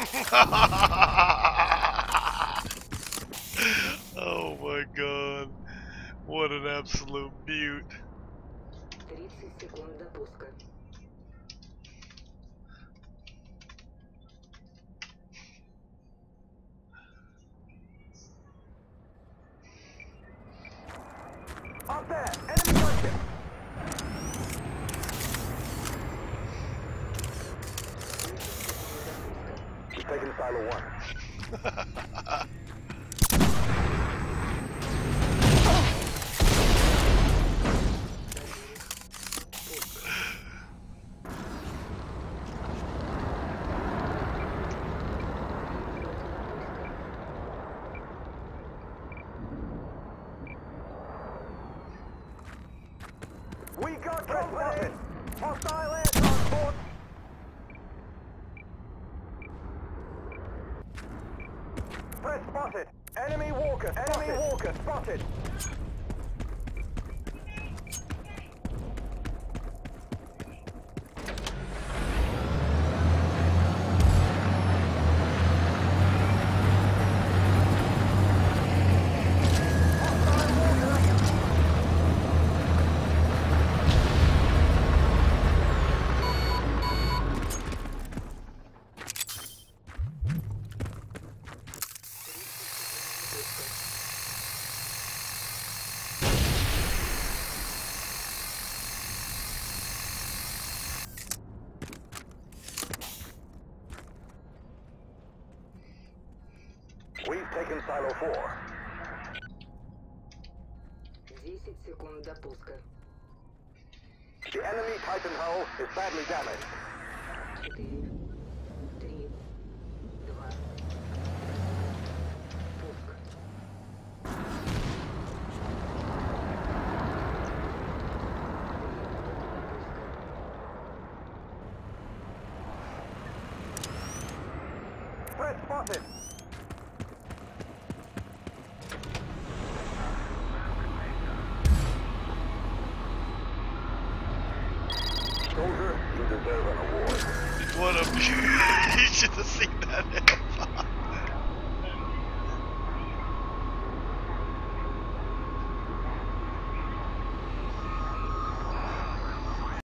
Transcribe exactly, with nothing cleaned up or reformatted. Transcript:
Oh my god. What an absolute beaut. тридцать секунд до пуска. Up there! Enemy gunship! We've taken silo one. We got company! Hostile air transport! Threat spotted! Enemy walker! Enemy walker spotted! We've taken silo four. десять секунд до пуска. The enemy Titan hull is badly damaged. четыре, три, два, пуск. Threat spotted! Soldier, you deserve an award. What a beaut. You should have seen that.